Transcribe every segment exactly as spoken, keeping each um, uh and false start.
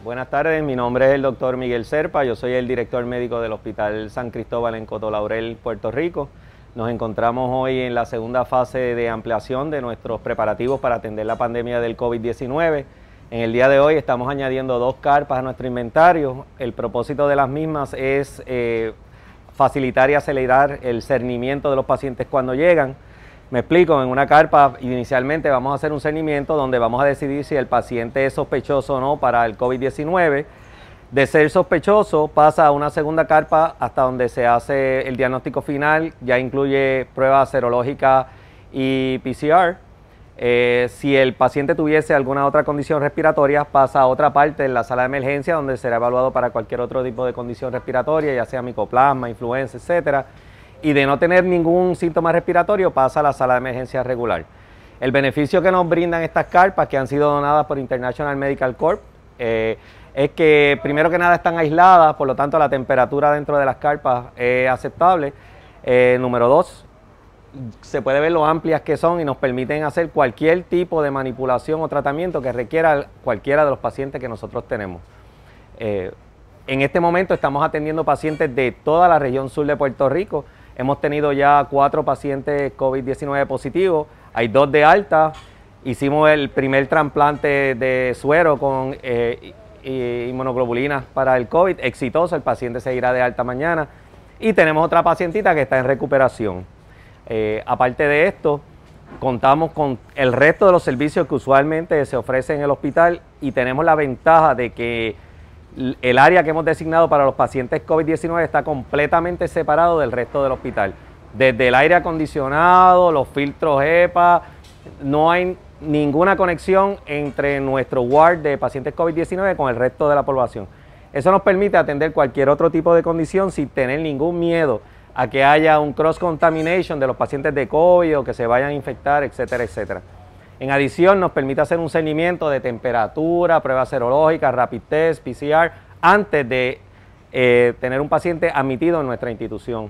Buenas tardes, mi nombre es el doctor Miguel Serpa, yo soy el director médico del Hospital San Cristóbal en Coto Laurel, Puerto Rico. Nos encontramos hoy en la segunda fase de ampliación de nuestros preparativos para atender la pandemia del COVID diecinueve. En el día de hoy estamos añadiendo dos carpas a nuestro inventario. El propósito de las mismas es eh, facilitar y acelerar el cernimiento de los pacientes cuando llegan. Me explico, en una carpa inicialmente vamos a hacer un cernimiento donde vamos a decidir si el paciente es sospechoso o no para el COVID diecinueve. De ser sospechoso pasa a una segunda carpa hasta donde se hace el diagnóstico final, ya incluye pruebas serológicas y P C R. Eh, si el paciente tuviese alguna otra condición respiratoria pasa a otra parte en la sala de emergencia donde será evaluado para cualquier otro tipo de condición respiratoria, ya sea micoplasma, influenza, etcétera. Y de no tener ningún síntoma respiratorio pasa a la sala de emergencia regular. El beneficio que nos brindan estas carpas que han sido donadas por International Medical Corp eh, es que primero que nada están aisladas, por lo tanto la temperatura dentro de las carpas es aceptable. Eh, número dos, se puede ver lo amplias que son y nos permiten hacer cualquier tipo de manipulación o tratamiento que requiera cualquiera de los pacientes que nosotros tenemos. Eh, en este momento estamos atendiendo pacientes de toda la región sur de Puerto Rico. Hemos tenido ya cuatro pacientes COVID diecinueve positivos, hay dos de alta, hicimos el primer trasplante de suero con eh, inmunoglobulinas para el COVID, exitoso, el paciente se irá de alta mañana y tenemos otra pacientita que está en recuperación. Eh, aparte de esto, contamos con el resto de los servicios que usualmente se ofrecen en el hospital y tenemos la ventaja de que el área que hemos designado para los pacientes COVID diecinueve está completamente separado del resto del hospital. Desde el aire acondicionado, los filtros HEPA, no hay ninguna conexión entre nuestro ward de pacientes COVID diecinueve con el resto de la población. Eso nos permite atender cualquier otro tipo de condición sin tener ningún miedo a que haya un cross-contamination de los pacientes de COVID o que se vayan a infectar, etcétera, etcétera. En adición, nos permite hacer un cernimiento de temperatura, pruebas serológicas, rapid test, P C R, antes de eh, tener un paciente admitido en nuestra institución.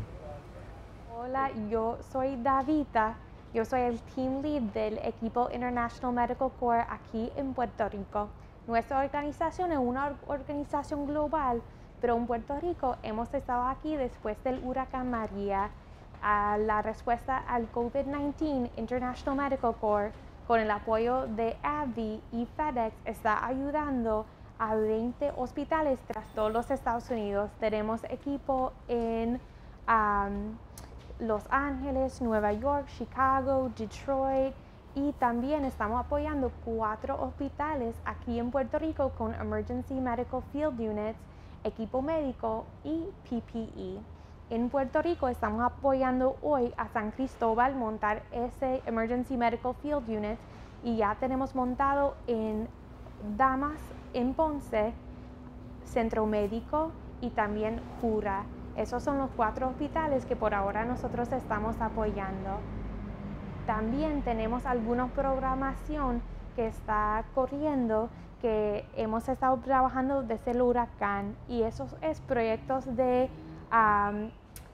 Hola, yo soy Davita, yo soy el Team Lead del equipo International Medical Corps aquí en Puerto Rico. Nuestra organización es una organización global, pero en Puerto Rico hemos estado aquí después del huracán María. A la respuesta al COVID diecinueve, International Medical Corps, con el apoyo de A B V I y FedEx, está ayudando a veinte hospitales tras todos los Estados Unidos. Tenemos equipo en um, Los Ángeles, Nueva York, Chicago, Detroit, y también estamos apoyando cuatro hospitales aquí en Puerto Rico con Emergency Medical Field Units, equipo médico y P P E. En Puerto Rico estamos apoyando hoy a San Cristóbal montar ese Emergency Medical Field Unit y ya tenemos montado en Damas, en Ponce, Centro Médico y también Jura. Esos son los cuatro hospitales que por ahora nosotros estamos apoyando. También tenemos alguna programación que está corriendo que hemos estado trabajando desde el huracán y esos es proyectos de um,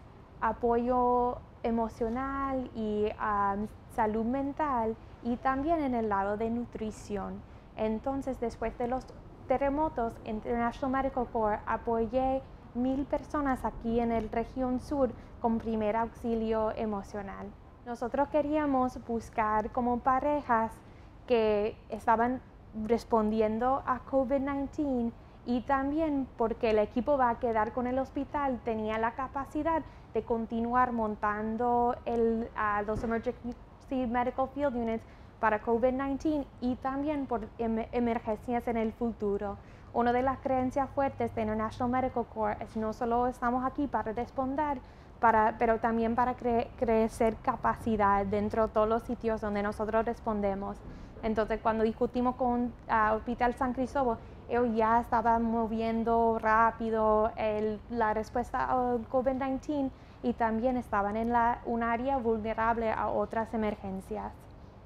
apoyo emocional y um, salud mental y también en el lado de nutrición. Entonces, después de los terremotos, International Medical Corps apoyé mil personas aquí en la región sur con primer auxilio emocional. Nosotros queríamos buscar como parejas que estaban respondiendo a COVID diecinueve y también porque el equipo va a quedar con el hospital, tenía la capacidad de continuar montando el, uh, los Emergency Medical Field Units para COVID diecinueve y también por em emergencias en el futuro. Una de las creencias fuertes de International Medical Corps es no solo estamos aquí para responder, para, pero también para cre crecer capacidad dentro de todos los sitios donde nosotros respondemos. Entonces, cuando discutimos con uh, Hospital San Cristóbal, ellos ya estaban moviendo rápido el, la respuesta al COVID diecinueve y también estaban en la, un área vulnerable a otras emergencias.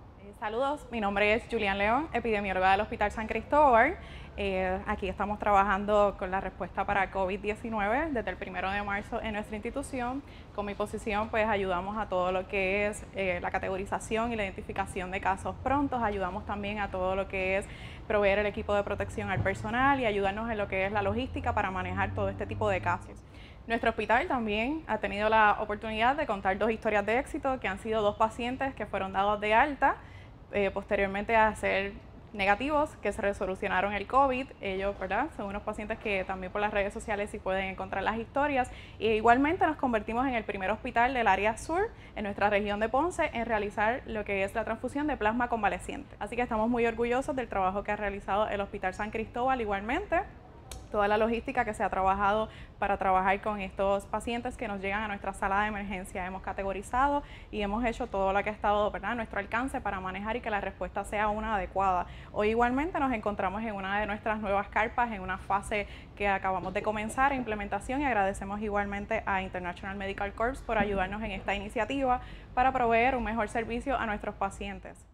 Saludos, mi nombre es Julián León, epidemióloga del Hospital San Cristóbal. Eh, aquí estamos trabajando con la respuesta para COVID diecinueve desde el primero de marzo en nuestra institución. Con mi posición pues ayudamos a todo lo que es eh, la categorización y la identificación de casos prontos, ayudamos también a todo lo que es proveer el equipo de protección al personal y ayudarnos en lo que es la logística para manejar todo este tipo de casos. Nuestro hospital también ha tenido la oportunidad de contar dos historias de éxito, que han sido dos pacientes que fueron dados de alta, eh, posteriormente a ser negativos, que se resolucionaron el COVID. Ellos, ¿verdad?, son unos pacientes que también por las redes sociales sí pueden encontrar las historias. Y igualmente nos convertimos en el primer hospital del área sur, en nuestra región de Ponce, en realizar lo que es la transfusión de plasma convaleciente. Así que estamos muy orgullosos del trabajo que ha realizado el Hospital San Cristóbal igualmente. Toda la logística que se ha trabajado para trabajar con estos pacientes que nos llegan a nuestra sala de emergencia. Hemos categorizado y hemos hecho todo lo que ha estado, ¿verdad?, a nuestro alcance para manejar y que la respuesta sea una adecuada. Hoy igualmente nos encontramos en una de nuestras nuevas carpas, en una fase que acabamos de comenzar en implementación, y agradecemos igualmente a International Medical Corps por ayudarnos en esta iniciativa para proveer un mejor servicio a nuestros pacientes.